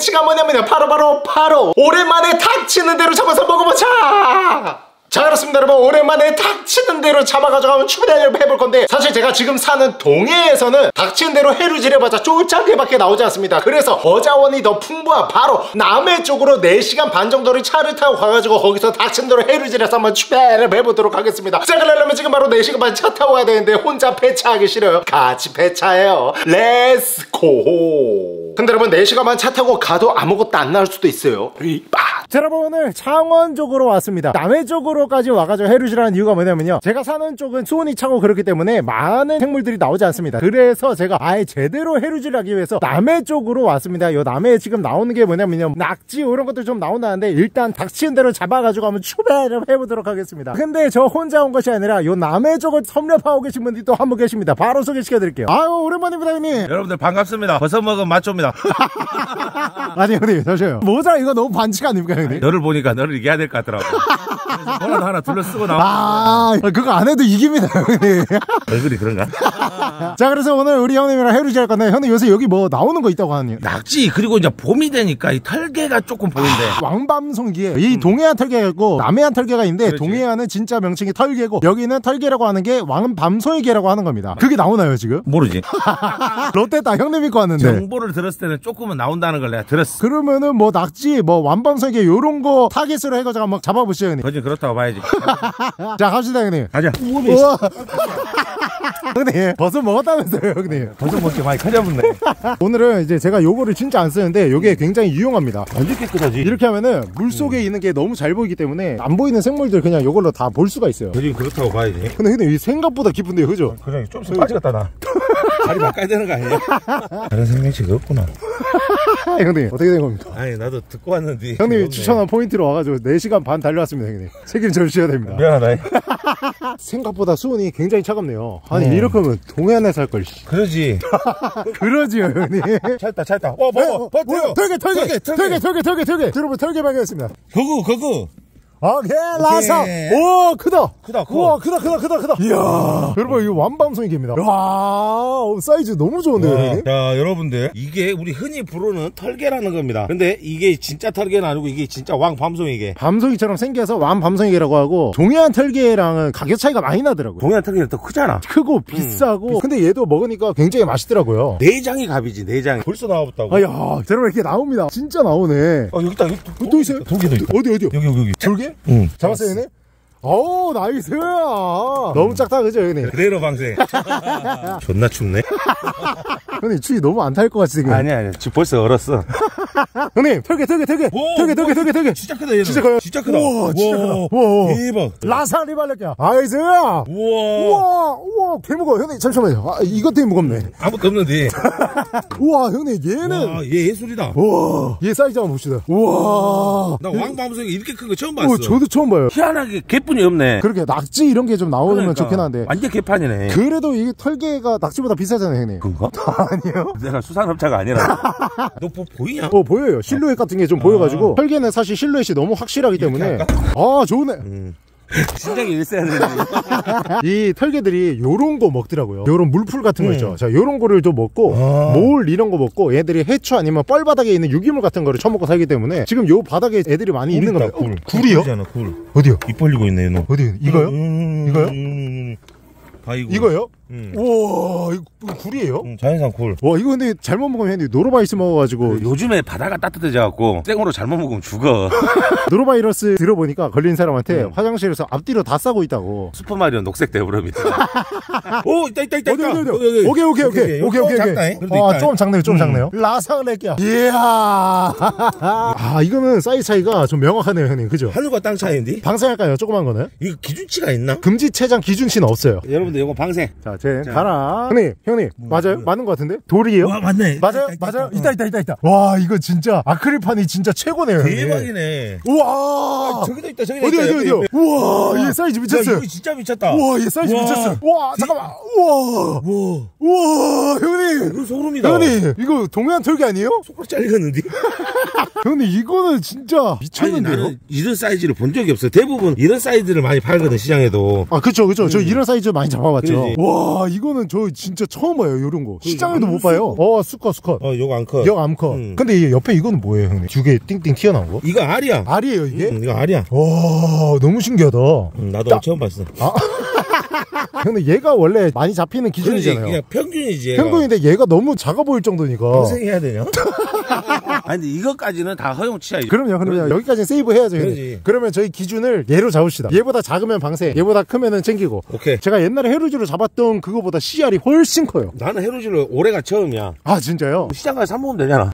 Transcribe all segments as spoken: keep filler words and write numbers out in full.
내시가 뭐냐면요 바로바로 바로, 바로 오랜만에 닥치는 대로 잡아서 먹어보자. 자 그렇습니다 여러분, 오랜만에 닥치는 대로 잡아가지고 한번 추배를 해볼 건데, 사실 제가 지금 사는 동해에서는 닥치는 대로 회를 지려봤자 쫄짝게밖에 나오지 않습니다. 그래서 어자원이 더 풍부한 바로 남해 쪽으로 네 시간 반 정도를 차를 타고 가가지고 거기서 닥치는 대로 회를 지려서 한번 추배를 해보도록 하겠습니다. 자 그러려면 지금 바로 네 시간 반 차 타고 가야 되는데 혼자 배차하기 싫어요. 같이 배차해요. 렛츠고. 근데 여러분 네 시간 반 차 타고 가도 아무것도 안 나올 수도 있어요. 자 여러분 오늘 창원 쪽으로 왔습니다. 남해 쪽으로까지 와가지고 해루질하는 이유가 뭐냐면요, 제가 사는 쪽은 수온이 차고 그렇기 때문에 많은 생물들이 나오지 않습니다. 그래서 제가 아예 제대로 해루질을 하기 위해서 남해 쪽으로 왔습니다. 요 남해에 지금 나오는 게 뭐냐면요, 낙지 이런 것들 좀 나온다는데 일단 닥치는 대로 잡아가지고 한번 추배를 해보도록 하겠습니다. 근데 저 혼자 온 것이 아니라 요 남해 쪽을 섭렵하고 계신 분들이 또 한 분 계십니다. 바로 소개시켜드릴게요. 아유 오랜만입니다 형님. 여러분들 반갑습니다. 버섯 먹으면 맛좋습니다. 아니 형님 잠시만요, 모자 이거 너무 반칙 아닙니까 형님? 너를 보니까 너를 이겨야 될 것 같더라고. 그래서 뭐라도 하나 둘러 쓰고 나와. 아 그거 안 해도 이깁니다 형님. 얼굴이 그런가? 자 그래서 오늘 우리 형님이랑 해루질 할 건데, 형님 요새 여기 뭐 나오는 거 있다고 하네요. 낙지, 그리고 이제 봄이 되니까 이 털개가 조금 보이는데. 왕밤송기에 이 동해안 털개가 있고 남해안 털개가 있는데, 그렇지. 동해안은 진짜 명칭이 털개고 여기는 털개라고 하는 게 왕밤송이개라고 하는 겁니다. 그게 나오나요 지금? 모르지. 롯데다 형님 믿고 왔는데 정보를 들었을 때는 조금은 나온다는 걸 내가 들었어. 그러면은 뭐 낙지 뭐 왕밤송이개 요런 거 타겟으로 해가지고 한번 잡아보시죠 형님. 거진 그렇다고 봐야지. 자 갑시다 형님. 가자. 우와. 형님 버섯 먹었다면서요 형님. 버섯 먹기 많이 커져붙네. 오늘은 이제 제가 요거를 진짜 안 쓰는데 요게 굉장히 유용합니다. 완전 깨끗하지. 이렇게 하면은 물속에 음. 있는 게 너무 잘 보이기 때문에 안 보이는 생물들 그냥 요걸로 다 볼 수가 있어요. 거진 그렇다고 봐야지. 근데 형님 이 생각보다 깊은데요 그죠? 그래 좀 빠지겠다 나. 다리 바꿔야 되는 거 아니야? 다른 생명체가 없구나. 형님 어떻게 된 겁니까? 아니 나도 듣고 왔는데 형님이 추천한 포인트로 와가지고 네 시간 반 달려왔습니다 형님. 책임져 주셔야 됩니다. 미안하다. 생각보다 수온이 굉장히 차갑네요. 아니 음. 이렇게 하면 동해안에 살걸. 그러지. 그러지요 형님. 찰다 찰다. 와 봐봐. 뭐야 털개 털개 털개 털개 털개 털개. 여러분 털개 발견했습니다. 거구 거구. 오케이 라사. 오 크다 크다 커. 우와 크다 크다 크다 크다. 이야 여러분 이거 완밤송이개입니다. 와 사이즈 너무 좋은데요 형님. 자 여러분들 이게 우리 흔히 부르는 털개라는 겁니다. 근데 이게 진짜 털개는 아니고 이게 진짜 왕밤송이개. 밤송이처럼 생겨서 왕밤송이개라고 하고, 동해안 털개랑은 가격 차이가 많이 나더라고요. 동해안 털개는 더 크잖아. 크고 비싸고. 음. 근데 얘도 먹으니까 굉장히 맛있더라고요. 내장이 갑이지 내장이. 벌써 나와봤다고. 아야 여러분 이렇게 나옵니다. 진짜 나오네. 어 여기 있다. 여기 또, 또 있어요? 돌개도 있다. 어디 어디요? 여기 여기 여기. 돌개? 응. 잡았어요 형님? 어우 나이스. 너무 작다 그죠 형님? 그대로 방생. 존나 춥네. 형님 추위 너무 안 탈 것 같지 지금? 아니야 아니야 지금 벌써 얼었어. 형님 털개 털개 털개 털개 털개 털개 털개. 진짜 크다 얘는. 진짜 커요? 진짜 크다. 우와 진짜 크다. 우와 대박. 라사 리발렛야. 나이스. 우와 우와 우와 개무거워 형님. 잠시만요. 아 이것 때문에 무겁네. 아무것도 없는데. 우와 형님 얘는. 와, 얘 예술이다. 우와 얘 사이즈 한번 봅시다. 우와 나 왕밤송이 이렇게 큰 거 처음 봤어. 어, 저도 처음 봐요. 희한하게 개뿐이 없네. 그렇게 낙지 이런 게 좀 나오면 그러니까. 좋긴 한데 완전 개판이네. 그래도 이게 털개가 낙지보다 비싸잖아요 형님. 그런가? 아니요 내가 수산업자가 아니라. 너 뭐 보이냐? 어 보여요. 실루엣 같은 게 좀 아. 보여가지고. 털개는 사실 실루엣이 너무 확실하기 때문에. 아 좋네. 음. 진작에 일어야 되는데. 이 털개들이 요런 거 먹더라고요. 요런 물풀 같은 거 음. 있죠. 자 요런 거를 좀 먹고 아. 몰 이런 거 먹고, 얘들이 해초 아니면 뻘바닥에 있는 유기물 같은 거를 처먹고 살기 때문에 지금 요 바닥에 애들이 많이 있는 겁니다. 굴. 어, 굴이요? 굴이잖아, 굴. 어디요? 입 벌리고 있네 이놈. 어디? 이거요? 음, 이거요? 음, 아이고. 이거요? 음. 우와 이거 굴이에요? 음, 자연산 굴. 와 이거 근데 잘못 먹으면 형님 노로바이러스 먹어가지고. 요즘에 바다가 따뜻해져갖고 생으로 잘못 먹으면 죽어. 노로바이러스 들어보니까 걸린 사람한테 음. 화장실에서 앞뒤로 다 싸고 있다고. 슈퍼마리오 녹색 대부럽이다. 오 있다 있다 있다. 어디 어디 어디. 오케이 오케이 오케이 오케이 오케이 오케이. 아 좀 작네요 좀 작네요. 라사글레끼야. 이야. 아 이거는 사이즈 차이가 좀 명확하네요 형님 그죠? 하늘과 땅 차이인데? 방생할까요 조그만 거는? 이거 기준치가 있나? 금지 체장 기준치는 없어요. 여러분들 이거 방생. 자 제 가라. 형님 형님 뭐, 맞아요? 뭐야? 맞는 것 같은데? 돌이에요? 와 맞네. 맞아요? 있다, 있다, 맞아요? 있다, 있다 있다 있다 있다. 와 이거 진짜 아크릴판이 진짜 최고네요. 대박이네. 우와. 아, 저기도 있다 저기도 어디 있다. 어디 어디요? 우와 얘 사이즈 미쳤어요. 야, 이거 진짜 미쳤다. 우와 얘 사이즈 우와. 미쳤어. 와 잠깐만. 우와. 우와. 우와 형님. 이거 소름이다. 형님 이거 동해안 털개 아니에요? 손가락 잘리겠는데? 형님 이거는 진짜 미쳤는데요? 아니, 나는 이런 사이즈를 본 적이 없어. 대부분 이런 사이즈를 많이 팔거든 시장에도. 아 그쵸 그쵸. 음. 저 이런 사이즈 많이 잡아 잡아봤죠. 그러지. 와, 이거는 저 진짜 처음 봐요, 이런 거. 시장에도 못 봐요. 어, 수컷, 수컷. 어, 요거 암컷. 역 암컷. 음. 근데 이 옆에 이거는 뭐예요, 형님? 두 개 띵띵 튀어나온 거? 이거 알이야. 알이에요, 이게? 음, 이거 알이야. 와, 너무 신기하다. 음, 나도 딱- 처음 봤어. 근데 얘가 원래 많이 잡히는 그러지, 기준이잖아요. 그냥 평균이지. 얘가. 평균인데 얘가 너무 작아 보일 정도니까. 평생 해야 되냐? 아니, 근데 이것까지는 다 허용치야. 그럼요, 그럼요. 여기까지 세이브 해야죠. 형님. 그러지. 그러면 저희 기준을 얘로 잡읍시다. 얘보다 작으면 방생, 얘보다 크면은 챙기고. 오케이. 제가 옛날에 헤루지로 잡았던 그거보다 씨알이 훨씬 커요. 나는 해루질을 올해가 처음이야. 아, 진짜요? 시장 가서 사 먹으면 되잖아.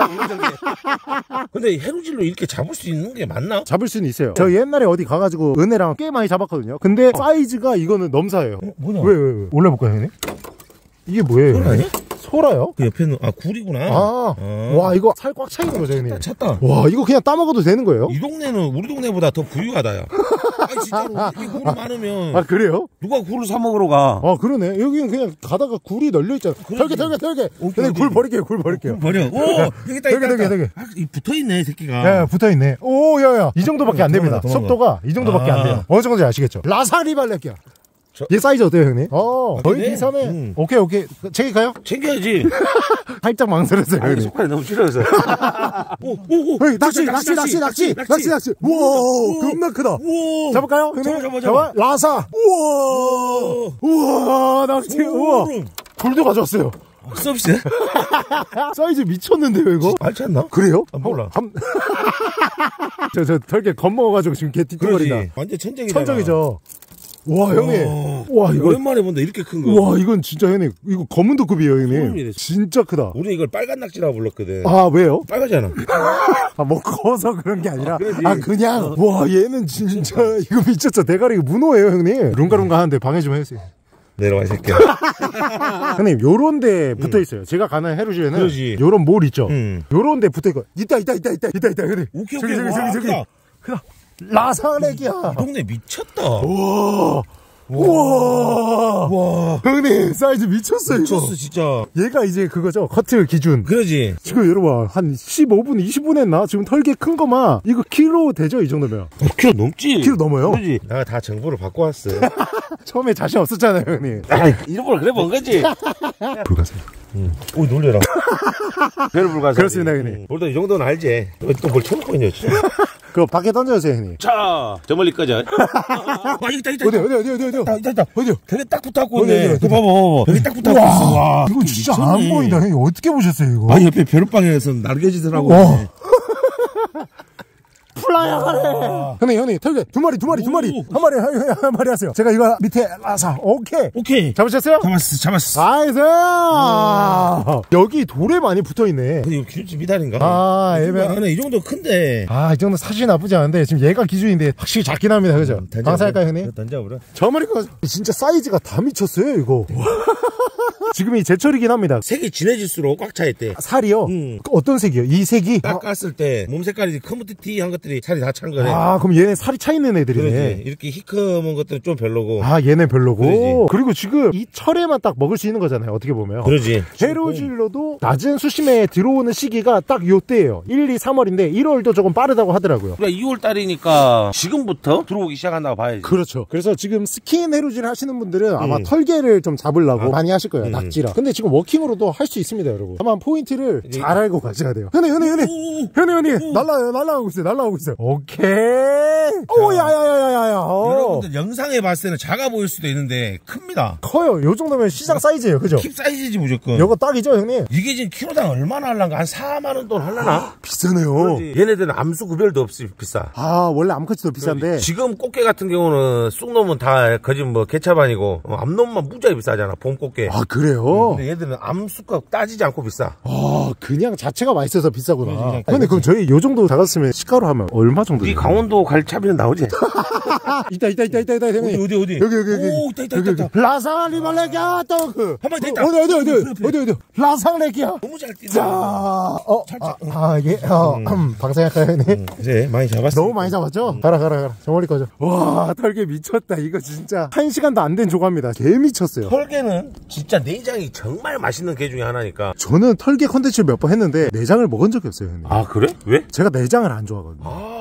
근데 해루질로 이렇게 잡을 수 있는 게 맞나? 잡을 수는 있어요. 저 옛날에 어디 가가지고 은혜랑 꽤 많이 잡았거든요. 근데 사이즈가 이거는 넘사예요. 어, 뭐냐? 왜, 왜, 왜? 올려볼까요, 형님? 이게 뭐예요? 소라 아니야? 소라요? 그 옆에는, 아, 굴이구나. 아, 아. 와, 이거 살 꽉 차 있는 거죠, 형님? 찾다. 와, 이거 그냥 따먹어도 되는 거예요? 이 동네는 우리 동네보다 더 부유하다, 야. 아니, 진짜로. 이렇게 굴이 많으면. 아, 그래요? 누가 굴을 사 먹으러 가? 아, 그러네. 여기는 그냥 가다가 굴이 널려있잖아. 털게, 털게, 털게. 오케이, 형님, 오케이. 굴 버릴게요, 굴 버릴게요. 버려. 오! 여기 있다, 되게, 있다. 되게, 있다. 되게. 아, 이 붙어있네, 새끼가. 야, 붙어있네. 오, 야, 야. 이 정도밖에 안 됩니다. 도망가, 도망가. 속도가 이 정도밖에 아. 안 돼요. 어느 정도인지 아시겠죠? 라사리 발레끼야. 저- 얘 사이즈 어때요, 형님? 어, 아, 거의 그래? 비슷하네. 음. 오케이, 오케이. 챙길까요? 챙겨야지. 살짝 망설였어요, 아니, 형님. 속살이 너무 싫어서. 오, 오, 오. 헤이, 낚시, 낚시, 낚시, 낚시, 낚시, 낚시. 우와, 겁나 크다. 우와. 잡을까요, 형님? 잡아, 잡아, 잡아. 라사. 우와. 우와, 낚시. 우와. 굴도 가져왔어요. 서비스? 사이즈 미쳤는데요, 이거? 알지 않나? 그래요? 아, 몰라. 한... 저, 저, 털게 겁먹어가지고 지금 개 뒤뚱거린다. 그렇지. 완전 천적이잖아. 천적이죠. 와, 형님. 와, 와, 이거. 오랜만에 본다, 이렇게 큰 거. 와, 이건 진짜 형님. 이거 검은 도급이에요, 형님. 소름이네. 진짜 크다. 우리 이걸 빨간 낙지라고 불렀거든. 아, 왜요? 빨갛잖아. 아, 먹어서 그런 게 아니라. 그러지. 아, 그냥. 와, 얘는 진짜. 이거 미쳤죠. 대가리 이거 문어예요, 형님. 룽가룽가 하는데 방해 좀 해주세요. 내려와, 이 새끼야. 형님, 요런 데 붙어 있어요. 제가 가는 해루지에는. 그러지. 요런 몰 있죠. 음. 요런 데 붙어 있고. 있다, 있다, 있다, 있다, 있다, 있다, 형님. 오케이, 저기, 오케이. 저기, 와, 저기, 저기. 크다. 크다. 라상렉이야. 이 동네 미쳤다. 우와. 우와. 와. 형님, 사이즈 미쳤어요, 이거. 미쳤어, 진짜. 얘가 이제 그거죠. 커트 기준. 그러지. 지금 여러분, 한 십오 분, 이십 분 했나? 지금 털개 큰 거만. 이거 킬로 되죠, 이 정도면? 오 킬로 넘지? 킬로 넘어요? 그러지. 내가 다 정보를 받고 왔어. 처음에 자신 없었잖아요, 형님. 아, 일부러 그래 본 거지. 불가사리. 응. 오, 놀래라. 별 불가사. 그렇습니다, 형님. 우리도 이 정도는 알지. 또 뭘 쳐놓고 있냐, 진짜. 그거 밖에 던져주세요, 형님. 자, 저 멀리 꺼져. 아, 있다, 있다. 어디, 어디, 어디, 어디, 어디. 있다, 있다, 있다. 어디요? 벽에 딱 붙어갖고 어디, 있네. 어디, 어디. 그 봐봐. 벽에 딱 붙어갖고 있어. 와. 이거 진짜 미쳤네. 안 보인다, 형님. 어떻게 보셨어요, 이거? 아, 옆에 벼룩방에서 날개지더라고. 와. 플라이어 가래. 형님, 형님, 털개 두 마리, 두 마리, 두 마리. 오. 한 마리, 한, 한 마리 하세요. 제가 이거 밑에 라사. 오케이. 오케이. 잡으셨어요? 잡았어, 잡았어. 나이스! 여기 돌에 많이 붙어 있네. 근데 이거 기준치 미달인가? 아, 애매. 안에 이 정도 큰데. 아, 이 정도 사실 나쁘지 않은데 지금 얘가 기준인데 확실히 작긴 합니다, 그죠? 방사할까요, 형님? 던져버려. 저 마리가 진짜 사이즈가 다 미쳤어요, 이거. 지금이 제철이긴 합니다. 색이 진해질수록 꽉 차 있대. 살이요? 음. 어떤 색이요? 이 색이? 깎았을 때 몸 색깔이 커뮤니티한 것들이 살이 다 찬 거네. 아, 그럼 얘네 살이 차 있는 애들이네. 그러지. 이렇게 희커먼 것들은 좀 별로고. 아, 얘네 별로고. 그러지. 그리고 지금 이 철에만 딱 먹을 수 있는 거잖아요, 어떻게 보면. 그러지. 해루질로도 낮은 수심에 들어오는 시기가 딱 요때예요. 일, 이, 삼월인데 일월도 조금 빠르다고 하더라고요. 그러니까 이월 달이니까 지금부터 들어오기 시작한다고 봐야지. 그렇죠. 그래서 지금 스킨 해루질 하시는 분들은 아마 음. 털개를 좀 잡으려고 아. 많이 하실 거예요. 음. 낙지랑. 근데 지금 워킹으로도 할 수 있습니다, 여러분. 다만 포인트를 이제- 잘 알고 가셔야 돼요. 현이, 현이, 현이. 오, 현이, 현이. 오. 날라요, 날라가고 있어요, 날라가고 있어요. 오케이. 오, 야야야야야야. 어. 여러분들 영상에 봤을 때는 작아 보일 수도 있는데 큽니다. 커요. 요 정도면 시장 사이즈예요, 그죠? 킵 사이즈지 무조건. 요거 딱이죠, 형님? 이게 지금 키로당 얼마나 할란가? 한 사만 원 돈 할라나? 비싸네요. 그러지. 얘네들은 암수 구별도 없이 비싸. 아, 원래 암컷이 더 비싼데. 지금 꽃게 같은 경우는 쑥놈은 다 거짓 뭐 개차반이고 어, 암놈만 무지하게 비싸잖아. 봄 꽃게. 아, 그래요? 근데 얘들은 암수값 따지지 않고 비싸. 아, 그냥 자체가 맛있어서 비싸구나. 그러지, 그냥 근데 그럼 저희 요 정도 작았으면 시가로 하면 얼마 정도? 우리 돼요? 강원도 갈 차비는 나오지? 있다, 있다, 있다, 있다, 있다, 형님. 어디, 어디, 어디? 여기, 여기, 여기. 오, 있다, 있다, 여기, 있다, 여기. 라상리발레기야, 또 그. 한 마리 더 있다. 어디, 어디, 어디, 그래, 그래. 어디, 어디. 라상레기야. 너무 잘 뛰네. 자, 어, 아, 아, 이게, 어, 음, 방생할까요, 형님? 이제 많이 잡았어. 너무 많이 잡았죠? 가라, 가라, 가라. 저 멀리 거죠. 와, 털개 미쳤다. 이거 진짜. 한 시간도 안 된 조과입니다. 개 미쳤어요. 털개는 진짜 내장이 정말 맛있는 게 중에 하나니까. 저는 털개 컨텐츠 몇 번 했는데, 내장을 먹은 적이 없어요, 형님. 아, 그래? 왜? 제가 내장을 안 좋아하거든요. 아,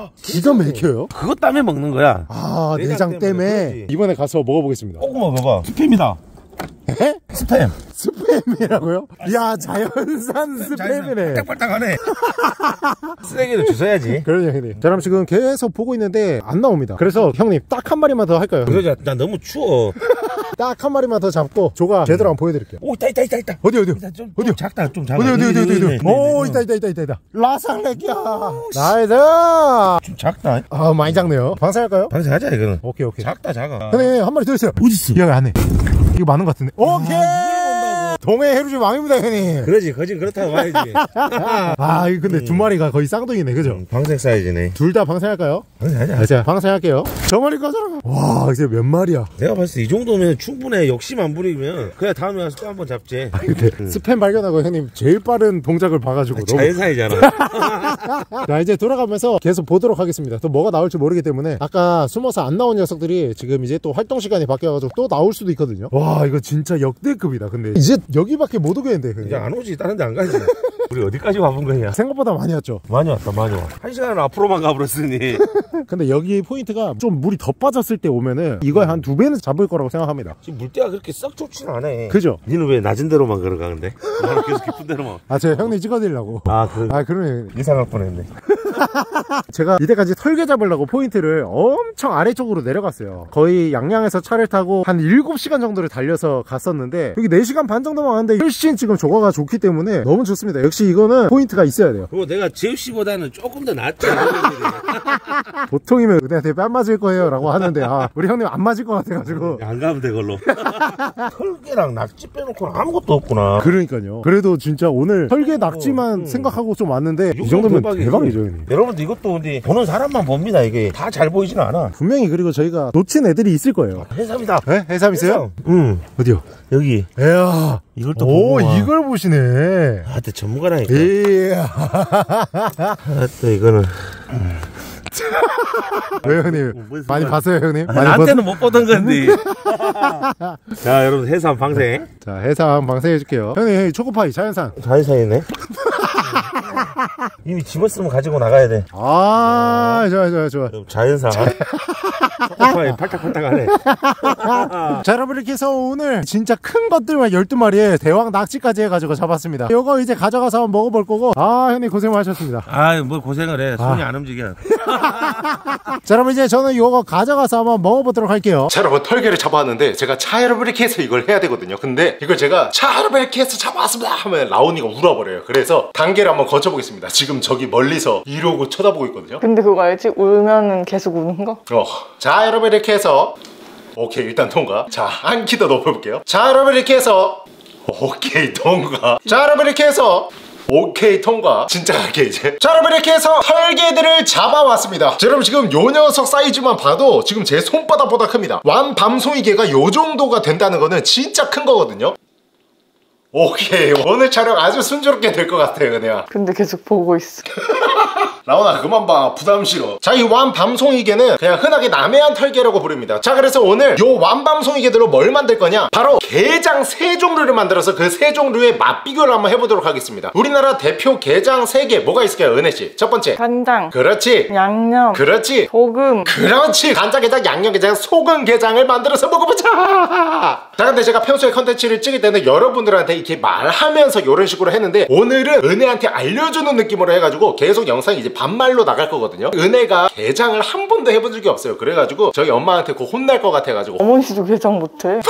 기가 막혀요? 그것 때문에 먹는 거야. 아, 내장, 내장 때문에. 때문에. 그렇지. 이번에 가서 먹어보겠습니다. 꼭 먹어봐. 스팸이다. 에? 스팸. 스팸이라고요? 이야, 자연산 스팸이네. 빨딱빨딱하네. 쓰레기를 주워야지. 그러죠, 형님. 자, 그럼 지금 계속 보고 있는데 안 나옵니다. 그래서 형님 딱 한 마리만 더 할까요? 그러자, 나 너무 추워. 딱 한 마리만 더 잡고 조가 제대로 한번 보여드릴게요. 오, 있다, 있다, 있다, 있다. 어디, 어디? 좀, 좀 어디요? 작다, 좀 작아. 어디, 어디, 어디, 어디, 어디? 네, 네, 오, 네, 있다, 있다, 있다, 있다, 있다. 라상렉이야. 나이스. 좀 작다. 아, 많이 작네요. 방사할까요? 방생하자, 이거는. 오케이, 오케이. 작다, 작아. 형님, 한 마리 더 있어요. 어딨어? 여기 안에. 이거 많은 것 같은데. 오케이! 동해 해루지 왕입니다, 형님. 그러지, 거진 그렇다고 봐야지. 아, 이거 근데 두 마리가 거의 쌍둥이네, 그죠? 음, 방생 사이즈네. 둘 다 방생할까요? 방생하자. 아, 제가 방생할게요. 저 마리 가져라. 와, 이제 몇 마리야? 내가 봤을 때 이 정도면 충분해. 욕심 안 부리면 그냥 다음에 와서 또 한 번 잡지. 아, 근데 음. 스팸 발견하고 형님 제일 빠른 동작을 봐가지고. 너무... 자연사이잖아. 자, 이제 돌아가면서 계속 보도록 하겠습니다. 또 뭐가 나올지 모르기 때문에 아까 숨어서 안 나온 녀석들이 지금 이제 또 활동 시간이 바뀌어가지고 또 나올 수도 있거든요. 와, 이거 진짜 역대급이다. 근데 이제 여기밖에 못 오겠는데. 형님. 이제 안 오지. 다른 데 안 가지. 우리 어디까지 와본 거냐? 생각보다 많이 왔죠. 많이 왔다, 많이 와. 한 시간 앞으로만 가버렸으니. 근데 여기 포인트가 좀 물이 더 빠졌을 때 오면은 이거에 한 두 배는 잡을 거라고 생각합니다. 지금 물때가 그렇게 썩 좋지는 않아. 그죠? 니는 왜 낮은 데로만 걸어가, 근데? 나는 계속 깊은 데로만. 아, 제가 형님 찍어드리려고. 아, 그. 아, 그러네. 이상할 뻔했네. 제가 이때까지 털개 잡으려고 포인트를 엄청 아래쪽으로 내려갔어요. 거의 양양에서 차를 타고 한 일곱 시간 정도를 달려서 갔었는데 여기 네 시간 반 정도만 왔는데 훨씬 지금 조과가 좋기 때문에 너무 좋습니다. 역시 이거는 포인트가 있어야 돼요. 그리고 내가 제우씨보다는 조금 더 낫지. 보통이면 은혜한테 뺨 맞을 거예요 라고 하는데 아, 우리 형님 안 맞을 것 같아가지고 안 가면 돼, 걸로. 털개랑 낙지 빼놓고는 아무것도 없구나. 그러니까요. 그래도 진짜 오늘 털개 낙지만 음. 생각하고 좀 왔는데 이 정도면 대박이지. 대박이죠, 형님. 여러분들 이것도 근데 보는 사람만 봅니다. 이게 다 잘 보이지는 않아. 분명히. 그리고 저희가 놓친 애들이 있을 거예요. 해삼이다. 네? 해삼 있어요? 응. 어디요? 여기. 에야. 이걸 또 오, 보고 와. 이걸 보시네. 아, 또 전문가라니까. 이야. 아, 또 이거는. 왜요, 형님? 어, 많이 봤어요, 형님? 많이 나한테는 못 보던 건데. 자, 여러분, 해삼 방생. 자, 해삼 방생해줄게요. 형님, 초코파이 자연산. 자연산이네. 이미 집었으면 가지고 나가야 돼. 아, 좋아, 좋아, 좋아. 자연산. 초코파이 팔딱팔딱하네. 자, 여러분, 이렇게 해서 오늘 진짜 큰 것들만 열두 마리에 대왕 낙지까지 해가지고 잡았습니다. 요거 이제 가져가서 한번 먹어볼 거고. 아, 형님 고생 많으셨습니다. 아, 뭐 고생을 해. 손이 아. 안 움직여. 자, 여러분, 이제 저는 요거 가져가서 한번 먹어보도록 할게요. 자, 여러분, 털개를 잡아왔는데 제가 차야를 이렇게 해서 이걸 해야 되거든요. 근데 이걸 제가 차야를 이렇게 해서 잡아왔습니다 하면 라온이가 울어버려요. 그래서 단계를 한번 거쳐보겠습니다. 지금 저기 멀리서 이러고 쳐다보고 있거든요. 근데 그거 알지? 울면은 계속 우는 거? 어, 자, 여러분, 이렇게 해서 오케이, 일단 통과. 자, 한 키 더 높여볼게요. 자, 여러분, 이렇게 해서 오케이, 통과. 자, 여러분, 이렇게 해서 오케이, 통과. 진짜 갈게 이제. 자, 여러분, 이렇게 해서 털개들을 잡아왔습니다. 자, 여러분, 지금 요 녀석 사이즈만 봐도 지금 제 손바닥보다 큽니다. 완 밤송이개가 요 정도가 된다는 거는 진짜 큰 거거든요. 오케이, 오늘 촬영 아주 순조롭게 될 것 같아요, 은혜야. 근데 계속 보고 있어. 라온아, 그만 봐. 부담 싫어. 자, 이 완밤송이개는 그냥 흔하게 남해안 털개라고 부릅니다. 자, 그래서 오늘 요 완밤송이개들로 뭘 만들 거냐? 바로 게장 세 종류를 만들어서 그 세 종류의 맛 비교를 한번 해보도록 하겠습니다. 우리나라 대표 게장 세 개 뭐가 있을까요, 은혜씨? 첫 번째, 간장, 그렇지. 양념, 그렇지. 소금. 그렇지. 간장게장, 양념게장, 소금게장을 만들어서 먹어보자. 자, 근데 제가 평소에 컨텐츠를 찍을 때는 여러분들한테 이렇게 말하면서 이런 식으로 했는데 오늘은 은혜한테 알려주는 느낌으로 해가지고 계속 영상이 이제 반말로 나갈 거거든요. 은혜가 게장을 한 번도 해본 적이 없어요. 그래가지고 저희 엄마한테 곧 혼날 것 같아가지고 어머니도 게장 못해.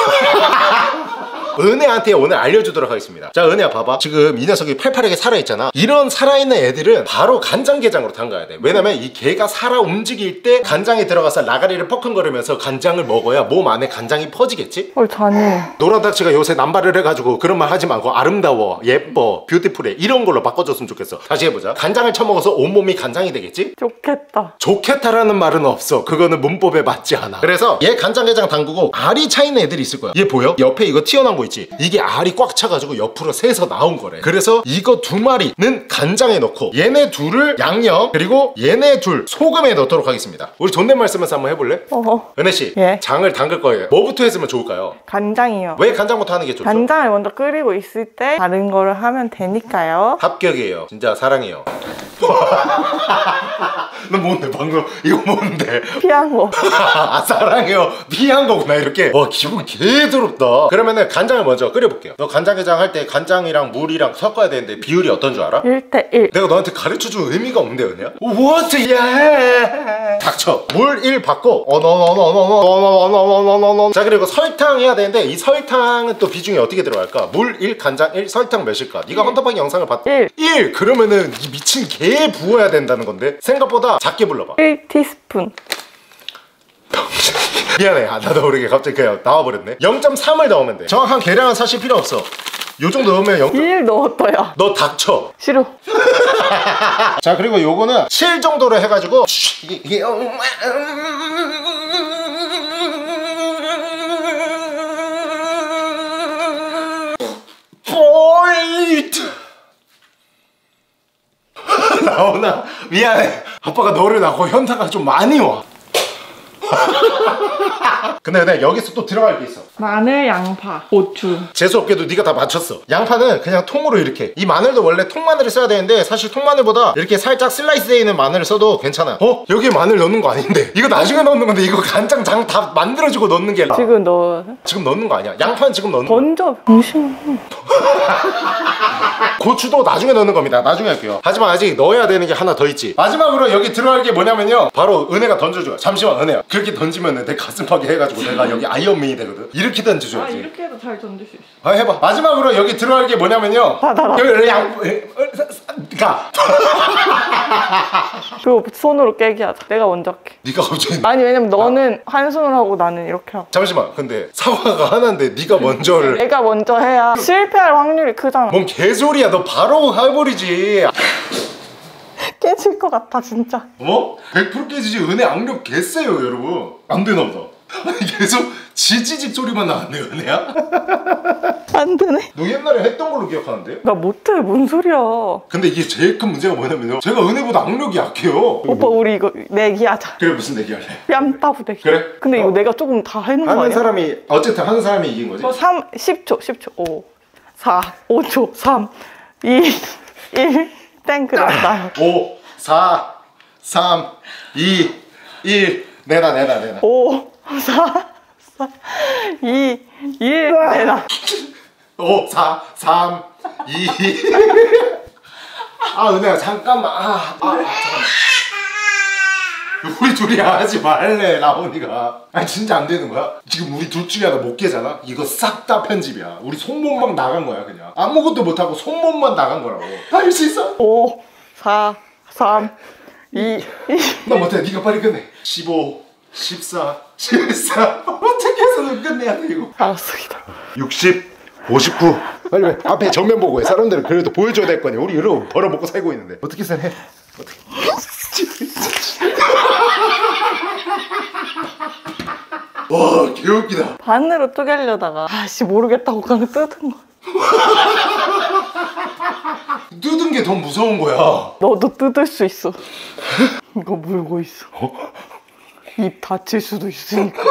은혜한테 오늘 알려주도록 하겠습니다. 자, 은혜야, 봐봐. 지금 이 녀석이 팔팔하게 살아있잖아. 이런 살아있는 애들은 바로 간장게장으로 담가야 돼. 왜냐면 이 개가 살아 움직일 때 간장에 들어가서 나가리를 퍼컹거리면서 간장을 먹어야 몸 안에 간장이 퍼지겠지? 헐, 잔인해. 노란닥치가 요새 남발을 해가지고 그런 말 하지 말고 아름다워, 예뻐, 뷰티풀해 이런 걸로 바꿔줬으면 좋겠어. 다시 해보자. 간장을 처먹어서 온몸이 간장이 되겠지? 좋겠다. 좋겠다라는 말은 없어. 그거는 문법에 맞지 않아. 그래서 얘 간장게장 담그고 알이 차있는 애들이 있을 거야. 얘 보여? 옆에 이거 튀어나온 거 있지? 이게 알이 꽉 차가지고 옆으로 새서 나온 거래. 그래서 이거 두 마리는 간장에 넣고 얘네 둘을 양념, 그리고 얘네 둘 소금에 넣도록 하겠습니다. 우리 존댓말 쓰면서 한번 해볼래? 어허. 은혜씨, 예? 장을 담글 거예요. 뭐부터 했으면 좋을까요? 간장이요. 왜 간장부터 하는 게 좋죠? 간장을 먼저 끓이고 있을 때 다른 거를 하면 되니까요. 합격이에요. 진짜 사랑해요. 너 뭔데 방금 이거 뭔데? 피한 거. 아 사랑해요 피한 거구나 이렇게. 와 기분 개더럽다. 그러면은 간장을 먼저 끓여볼게요. 너 간장게장 할 때 간장이랑 물이랑 섞어야 되는데 비율이 어떤 줄 알아? 일 대 일. 내가 너한테 가르쳐준 의미가 없는데 그냥? What? 야 닥쳐. 물 일 받고 어너너너너너너너너너너너. 자 그리고 설탕 해야 되는데 이 설탕은 또 비중이 어떻게 들어갈까? 물 일, 간장 일, 설탕 몇일까? 네가 헌터방이 영상을 봤... 일. 일! 그러면은 이 미친 개에 부어야 된다는 건데 생각보다 작게 불러봐. 일 티스푼. 미안해. 아, 나도 모르게 갑자기 그냥 나와버렸네. 영 점 삼을 넣으면 돼. 정확한 계량은 사실 필요 없어. 요 정도 넣으면 영. 일 넣었어요. 너 닥쳐. 싫어. 자 그리고 요거는 칠 정도로 해가지고 이게, 이게 포인트 나오나? 미안해. 아빠가 너를 낳고 현타가 좀 많이 와. 근데 근데 여기서 또 들어갈 게 있어. 마늘, 양파, 고추. 재수없게도 네가 다 맞췄어. 양파는 그냥 통으로 이렇게. 이 마늘도 원래 통마늘을 써야 되는데 사실 통마늘보다 이렇게 살짝 슬라이스 되어 있는 마늘을 써도 괜찮아. 어? 여기에 마늘 넣는 거 아닌데 이거 나중에 넣는 건데 이거 간장 장 다 만들어주고 넣는 게 지금 넣어. 지금 넣는 거 아니야. 양파는 지금 넣는 거. 먼저 당신. 고추도 나중에 넣는 겁니다. 나중에 할게요. 하지만 아직 넣어야 되는 게 하나 더 있지. 마지막으로 여기 들어갈 게 뭐냐면요, 바로 은혜가 던져줘요. 잠시만 은혜야, 그렇게 던지면 내 가슴팍에 해가지고 내가 여기 아이언맨이 되거든. 이렇게 던져줘야지. 아 이렇게 해도 잘 던질 수 있어. 아 해봐. 마지막으로 여기 들어갈 게 뭐냐면요, 받아라. 여기 양 가. 그거 손으로 깨기 하자. 내가 먼저 할게. 네가 갑자기. 아니 왜냐면 너는 한 손으로 하고 나는 이렇게 하고. 잠시만. 근데 사과가 하나인데 네가 먼저를. 내가 먼저 해야 실패할 확률이 크잖아. 뭔 개소리야. 너 바로 해버리지. 깨질 것 같아 진짜. 어? 백 퍼센트 깨지지. 은혜 악력 개쎄요 여러분. 안 되나 보다. 계속 지지직 소리만 나왔네 은혜야. 안 되네. 너 옛날에 했던 걸로 기억하는데? 나 못해. 뭔 소리야. 근데 이게 제일 큰 문제가 뭐냐면요, 제가 은혜보다 악력이 약해요. 오빠 우리 이거 내기하자. 그래 무슨 내기할래? 뺨따부 내기. 그래? 근데 어? 이거 내가 조금 다 했는 거 하는 아니야? 사람이 어쨌든 하는 사람이 이긴 거지. 어, 삼, 십 초, 십 초. 오, 사, 오 초, 삼, 이, 일. 땡. 그래 나. 오, 사, 삼, 이, 일. 내놔 내놔 내놔. 오, 사, 사, 이, 일. 내놔. 오, 사, 삼, 이. 아 은혜야 잠깐만. 아, 아 잠깐만. 우리 둘이 하지 말래 라온이가. 아니 진짜 안 되는 거야? 지금 우리 둘 중에 하나 못 깨잖아? 이거 싹 다 편집이야. 우리 손목만 나간 거야 그냥. 아무것도 못하고 손목만 나간 거라고. 할 수 있어? 오, 사, 삼, 이, 일. 나 못해. 네가 빨리 끝내. 십오, 십사, 십사. 어떻게 해서는 끝내야 돼 이거. 알았어 기다려. 육십, 오십구. 빨리 해. 앞에 정면 보고 해. 사람들은 그래도 보여줘야 될 거 아니야. 우리 이러고 벌어먹고 살고 있는데. 어떻게 해? 어떻게. 와 개웃기다. 반으로 쪼개려다가 아씨 모르겠다고 그냥 뜯은 거. 뜯은 게 더 무서운 거야. 너도 뜯을 수 있어. 이거 물고 있어. 입 다칠 수도 있으니까.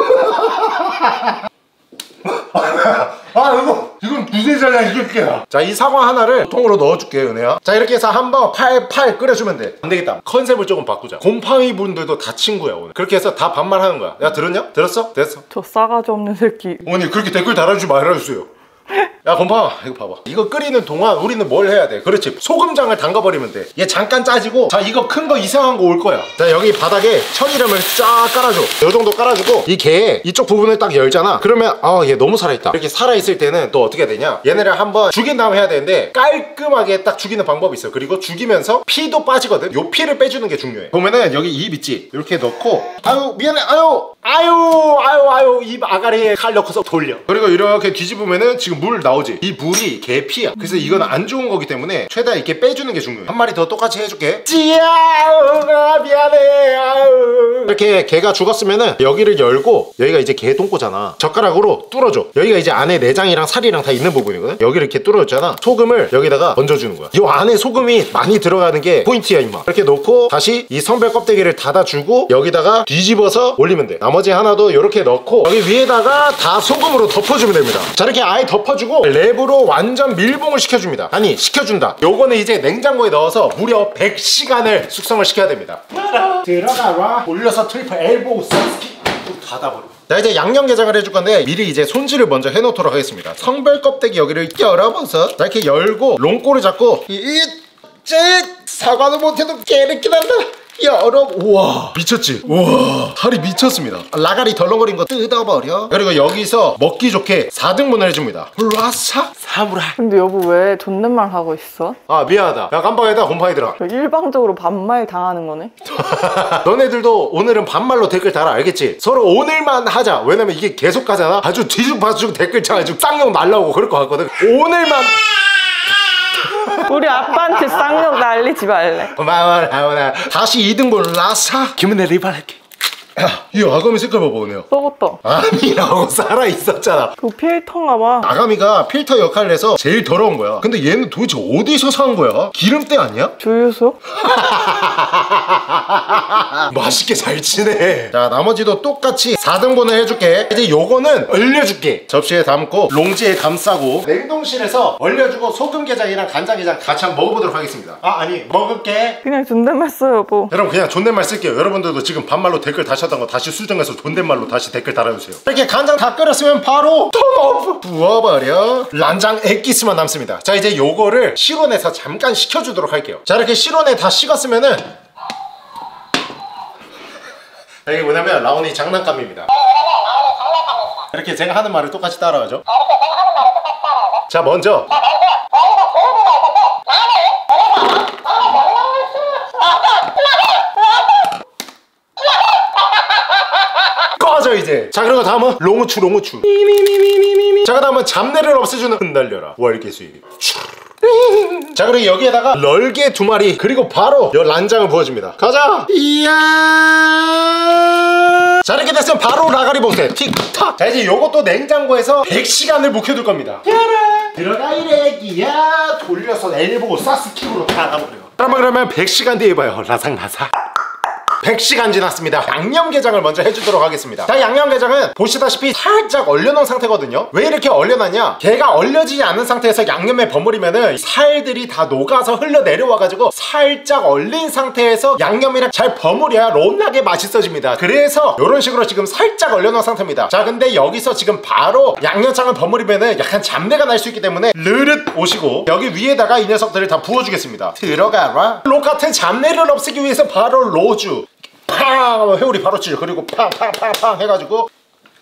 아 이거 이건 부재잖아 이게. 자 이 사과 하나를 통으로 넣어줄게 은혜야. 자 이렇게 해서 한번 팔팔 끓여주면 돼. 안 되겠다. 컨셉을 조금 바꾸자. 곰팡이 분들도 다 친구야 오늘. 그렇게 해서 다 반말하는 거야. 야 들었냐? 들었어? 됐어. 저 싸가지 없는 새끼. 어머니 그렇게 댓글 달아주지 말아주세요. 야 곰팡아 이거 봐봐. 이거 끓이는 동안 우리는 뭘 해야 돼? 그렇지, 소금장을 담가버리면 돼. 얘 잠깐 짜지고. 자 이거 큰 거 이상한 거 올 거야. 자 여기 바닥에 천일염을 쫙 깔아줘. 요 정도 깔아주고 이 개에 이쪽 부분을 딱 열잖아. 그러면 아 얘 너무 살아있다. 이렇게 살아있을 때는 또 어떻게 되냐, 얘네를 한번 죽인 다음에 해야 되는데 깔끔하게 딱 죽이는 방법이 있어. 그리고 죽이면서 피도 빠지거든. 요 피를 빼주는 게 중요해. 보면은 여기 입 있지? 이렇게 넣고 아유 미안해 아유 아유 아유 아유 입 아가리에 칼 넣고서 돌려. 그리고 이렇게 뒤집으면은 지금 물 나오지? 이 물이 개 피야. 그래서 이건 안 좋은 거기 때문에 최대한 이렇게 빼주는 게 중요해. 한 마리 더 똑같이 해줄게. 찌야우가 미안해. 아유. 이렇게 개가 죽었으면은 여기를 열고, 여기가 이제 개 똥꼬잖아. 젓가락으로 뚫어줘. 여기가 이제 안에 내장이랑 살이랑 다 있는 부분이거든. 여기를 이렇게 뚫어줬잖아. 소금을 여기다가 얹어주는 거야. 이 안에 소금이 많이 들어가는 게 포인트야 임마. 이렇게 놓고 다시 이 성별 껍데기를 닫아주고 여기다가 뒤집어서 올리면 돼. 나머지 하나도 이렇게 넣고 여기 위에다가 다 소금으로 덮어주면 됩니다. 자 이렇게 아예 덮어 덮어주고 랩으로 완전 밀봉을 시켜줍니다. 아니 시켜준다. 요거는 이제 냉장고에 넣어서 무려 백 시간을 숙성을 시켜야 됩니다. 들어가라. 올려서 트리플 엘보우 싹스키 닫아버려. 자 이제 양념게장을 해줄 건데 미리 이제 손질을 먼저 해놓도록 하겠습니다. 성별 껍데기 여기를 열어봐서 자 이렇게 열고 롱꼬를 잡고 이째 사과도 못해도 깨르기 난다. 열어. 우와 미쳤지? 우와 살이 미쳤습니다. 라가리 덜렁거린 거 뜯어버려. 그리고 여기서 먹기 좋게 사 등분을 해줍니다. 라사 사무라이. 근데 여보 왜 존댓말 하고 있어? 아 미안하다. 야 깜빡이다 곰팡이들아. 일방적으로 반말 당하는 거네? 너네들도 오늘은 반말로 댓글 달아. 알겠지? 서로 오늘만 하자. 왜냐면 이게 계속 가잖아. 아주 뒤죽박죽 댓글창 아주 쌍욕 날라오고 그럴 것 같거든. 오늘만 우리 아빠한테 쌍욕 날리지 말래. 고마워 라오나. 다시 이 등분 라사 김은혜 리발할게. 야, 이 아가미 색깔 봐봐 오네요. 썩었다. 아니라고 살아있었잖아. 그 필터인가 봐. 아가미가 필터 역할을 해서 제일 더러운 거야. 근데 얘는 도대체 어디서 산 거야? 기름때 아니야? 주유소? 맛있게 잘 치네. 자 나머지도 똑같이 사 등분을 해줄게. 이제 요거는 얼려줄게. 접시에 담고 롱지에 감싸고 냉동실에서 얼려주고 소금게장이랑 간장게장 같이 한번 먹어보도록 하겠습니다. 아 아니 먹을게. 그냥 존댓말 써 여보. 여러분 그냥 존댓말 쓸게요. 여러분들도 지금 반말로 댓글 다시 하던 거 다시 수정해서 존댓말로 다시 댓글 달아주세요. 이렇게 간장 다 끓였으면 바로 턴오프 부어버려. 란장 액기스만 남습니다. 자 이제 요거를 실온에서 잠깐 식혀주도록 할게요. 자 이렇게 실온에 다 식었으면은 이게 뭐냐면 라온이 장난감입니다. 이렇게 제가 하는 말을 똑같이 따라하죠. 자 먼저 꺼져 이제. 자 그리고 다음은 롱후추 롱후추. 자 그 다음은 잡내를 없애주는 흩날려라 월계수잎. 자 그리고 여기에다가 널개 두 마리 그리고 바로 요 란장을 부어줍니다. 가자. 이야. 자 이렇게 됐으면 바로 라가리 봉쇄 틱탁. 자 이제 요것도 냉장고에서 백 시간을 묵혀둘 겁니다. 야라. 들어가 이래기야. 돌려서 엘보고 사스킥으로 닫아버려. 그러면 그러면 백 시간 뒤에 봐요. 라상라사. 백 시간 지났습니다. 양념게장을 먼저 해주도록 하겠습니다. 자 양념게장은 보시다시피 살짝 얼려놓은 상태거든요. 왜 이렇게 얼려놨냐, 걔가 얼려지지 않은 상태에서 양념에 버무리면은 살들이 다 녹아서 흘러내려와가지고 살짝 얼린 상태에서 양념이랑 잘 버무려야 롬나게 맛있어집니다. 그래서 이런 식으로 지금 살짝 얼려놓은 상태입니다. 자 근데 여기서 지금 바로 양념장을 버무리면은 약간 잡내가 날 수 있기 때문에 르륵 오시고 여기 위에다가 이 녀석들을 다 부어주겠습니다. 들어가라. 똑같은 잡내를 없애기 위해서 바로 로주 팡! 회오리 바로 치죠. 그리고 팡팡팡팡 해가지고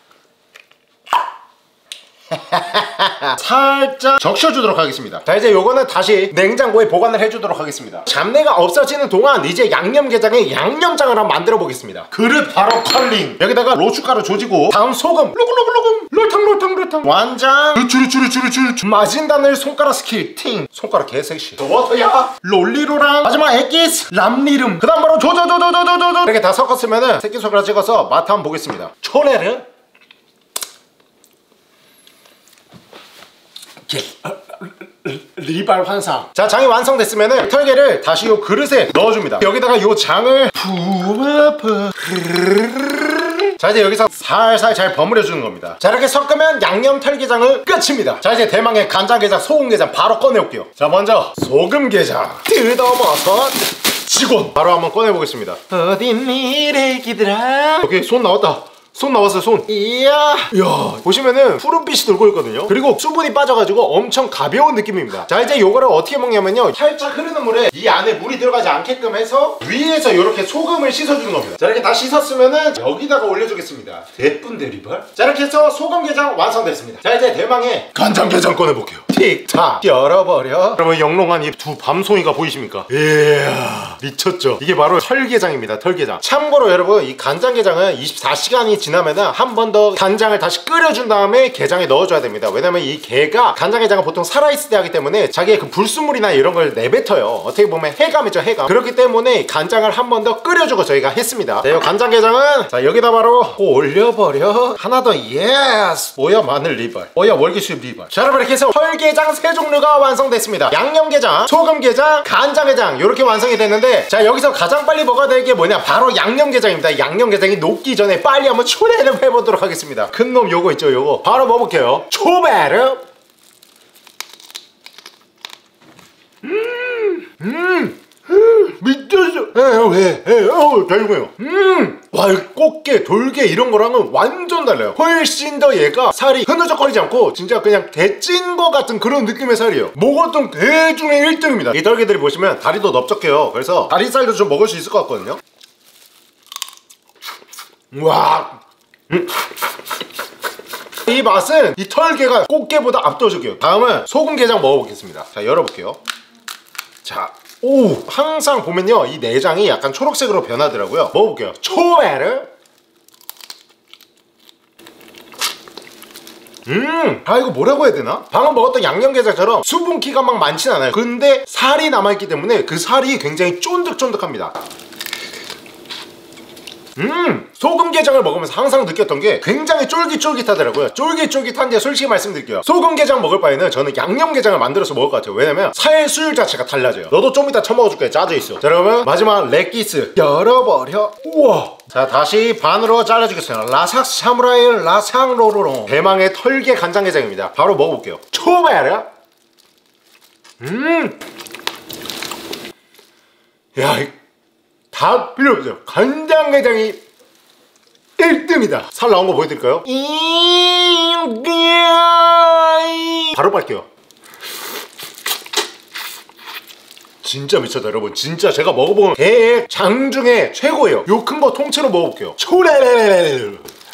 살짝 적셔주도록 하겠습니다. 자 이제 요거는 다시 냉장고에 보관을 해주도록 하겠습니다. 잡내가 없어지는 동안 이제 양념게장에 양념장을 한번 만들어 보겠습니다. 그릇 바로 컬링. 여기다가 로추가루 조지고 다음 소금 루글루글루글 롤탕롤탕롤탕 완장 루추루추루추루추 마진단을 손가락 스킬 팅. 손가락 개섹시 워터야 롤리로랑 마지막 액기스 람리름. 그 다음 바로 조조조조조조조 이렇게 다 섞었으면은 새끼손가락 찍어서 맛 한번 보겠습니다. 초레르 리발 환상. 자 장이 완성됐으면은 털개를 다시 요 그릇에 넣어줍니다. 여기다가 요 장을 푸마푸. 자 이제 여기서 살살 잘 버무려주는 겁니다. 자 이렇게 섞으면 양념 털게장은 끝입니다. 자 이제 대망의 간장게장 소금게장 바로 꺼내올게요. 자 먼저 소금게장 뜯어버섯 직원 바로 한번 꺼내보겠습니다. 어딨니 애기들아. 오케이 손 나왔다. 손 나왔어요 손. 이야. 이야 보시면은 푸른빛이 돌고 있거든요. 그리고 수분이 빠져가지고 엄청 가벼운 느낌입니다. 자 이제 요거를 어떻게 먹냐면요, 살짝 흐르는 물에 이 안에 물이 들어가지 않게끔 해서 위에서 이렇게 소금을 씻어주는 겁니다. 자 이렇게 다 씻었으면은 여기다가 올려주겠습니다. 예쁜 대리발. 자 이렇게 해서 소금게장 완성됐습니다. 자 이제 대망의 간장게장 꺼내볼게요. 틱탁 열어버려. 그러면 영롱한 이 두 밤송이가 보이십니까? 이야 미쳤죠. 이게 바로 털게장입니다. 털게장. 참고로 여러분 이 간장게장은 이십사 시간이 지나면은 한 번 더 간장을 다시 끓여준 다음에 게장에 넣어줘야 됩니다. 왜냐면 이 게가 간장게장은 보통 살아있을 때 하기 때문에 자기의 그 불순물이나 이런 걸 내뱉어요. 어떻게 보면 해감이죠, 해감. 그렇기 때문에 간장을 한 번 더 끓여주고 저희가 했습니다. 자, 이 간장게장은 자 여기다 바로 올려버려. 하나 더 예스. 오야 마늘 리발, 오야 월계수잎 리발. 자 여러분 이렇게 해서 털게장 세 종류가 완성됐습니다. 양념게장, 소금게장, 간장게장 이렇게 완성이 됐는데, 자 여기서 가장 빨리 먹어야 될 게 뭐냐, 바로 양념게장입니다. 양념게장이 녹기 전에 빨리 한번 초대를 해보도록 하겠습니다. 큰 놈 요거 있죠, 요거 바로 먹어볼게요. 초베르 음, 음, 미쳤어. 에, 에, 에, 어, 달고요. 음, 와, 꽃게, 돌게 이런 거랑은 완전 달라요. 훨씬 더 얘가 살이 흐느적거리지 않고 진짜 그냥 개찐 거 같은 그런 느낌의 살이에요. 먹었던 개 중에 일 등입니다. 이 털개들이 보시면 다리도 넓적해요. 그래서 다리살도 좀 먹을 수 있을 것 같거든요. 와, 음. 이 맛은 이 털개가 꽃게보다 압도적이에요. 다음은 소금게장 먹어보겠습니다. 자, 열어볼게요. 자, 오, 항상 보면요 이 내장이 약간 초록색으로 변하더라고요. 먹어볼게요. 초베르. 음, 아 이거 뭐라고 해야 되나? 방금 먹었던 양념게장처럼 수분기가 막 많진 않아요. 근데 살이 남아있기 때문에 그 살이 굉장히 쫀득쫀득합니다. 음, 소금게장을 먹으면서 항상 느꼈던 게 굉장히 쫄깃쫄깃하더라고요. 쫄깃쫄깃한데 솔직히 말씀드릴게요. 소금게장 먹을 바에는 저는 양념게장을 만들어서 먹을 것 같아요. 왜냐면 살 수율 자체가 달라져요. 너도 좀 이따 처먹어줄게. 짜져있어. 자, 여러분 마지막 렛기스 열어버려. 우와. 자, 다시 반으로 잘라주겠어요. 라삭 사무라이 라삭 로로롱. 대망의 털개 간장게장입니다. 바로 먹어볼게요. 초베르. 음, 야, 이 다 필요 없어요. 간장게장이 일 등이다. 살 나온 거 보여드릴까요? 바로 빨게요. 진짜 미쳤다 여러분. 진짜 제가 먹어본 게의 장 중에 최고예요. 요 큰 거 통째로 먹어볼게요. 초레레레레.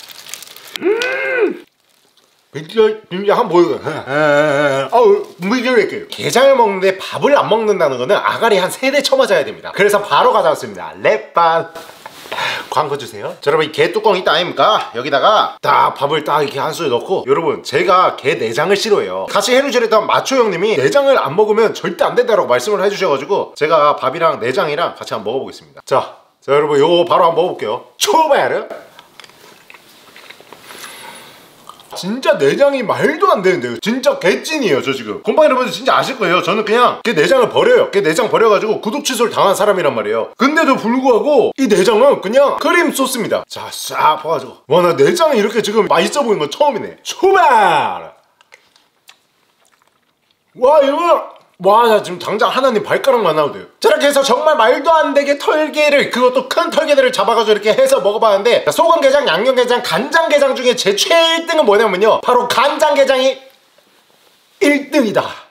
음, 진짜 진짜 한번 보여요. 아우 무기력해요. 게장을 먹는데 밥을 안 먹는다는 거는 아가리 한 세 대 쳐맞아야 됩니다. 그래서 바로 가져왔습니다. 랩밥. 광고 주세요. 자, 여러분 이 게 뚜껑 있다 아닙니까? 여기다가 딱 밥을 딱 이렇게 한 술 넣고. 여러분 제가 게 내장을 싫어해요. 같이 해루질했던 마초 형님이 내장을 안 먹으면 절대 안 된다고 말씀을 해주셔가지고 제가 밥이랑 내장이랑 같이 한번 먹어보겠습니다. 자, 자 여러분 요거 바로 한번 먹어볼게요. 초베르. 진짜 내장이 말도 안 되는데요. 진짜 개찐이에요 저 지금. 곰팡이 여러분들 진짜 아실 거예요. 저는 그냥 그 내장을 버려요. 그 내장 버려가지고 구독 취소를 당한 사람이란 말이에요. 근데도 불구하고 이 내장은 그냥 크림 소스입니다. 자, 싹 퍼가지고. 와, 나 내장이 이렇게 지금 맛있어 보이는 건 처음이네. 초발. 와, 이거 와, 나 지금 당장 하나님 발가락만 나와도 돼요. 자, 이렇게 해서 정말 말도 안 되게 털개를, 그것도 큰 털개들을 잡아가지고 이렇게 해서 먹어봤는데, 소금게장, 양념게장, 간장게장 중에 제 최일 등은 뭐냐면요, 바로 간장게장이 일 등이다.